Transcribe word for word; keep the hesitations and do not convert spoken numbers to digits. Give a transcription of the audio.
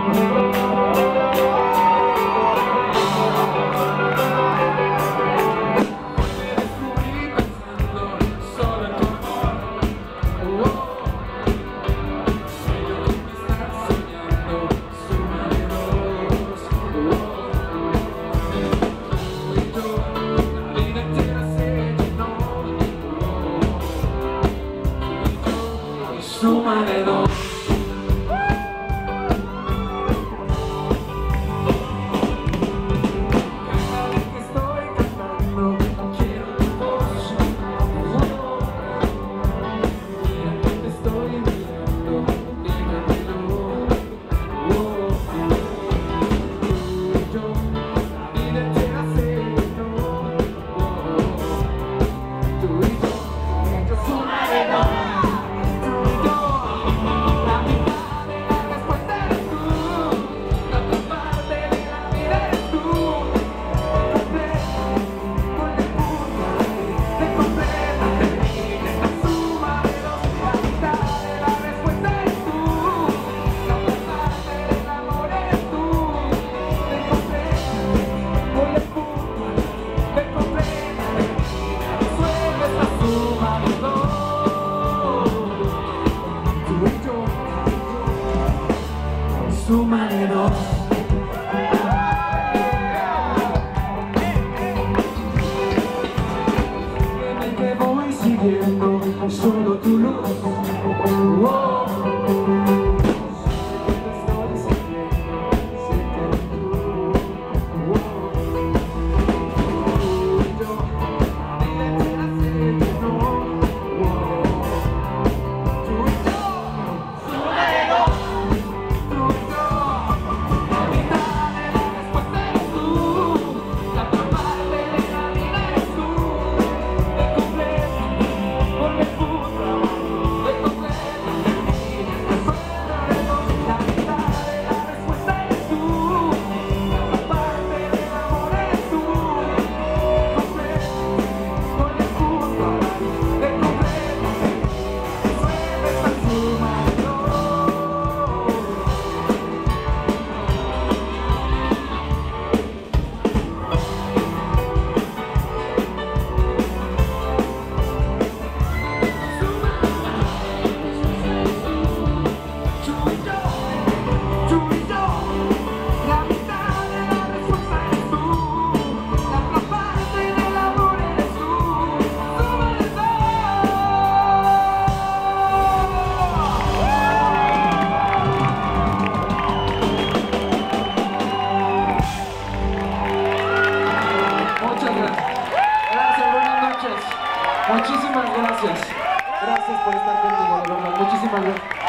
Suma de dos. Cada vez que estoy cantando quiero tu voz. Mira que te estoy mirando, dígamelo. Tú y yo, la vida entera sé que no. Tú y yo, suma de dos. Suma de dos. Te voy siguiendo, solo tu luz. Oh. Te estoy siguiendo, sé que eres tú. Oh. Tú y yo, la vida entera sé que no. Oh. Tú y yo, suma de dos. Muchísimas gracias. Gracias por estar conmigo, de verdad. Muchísimas gracias.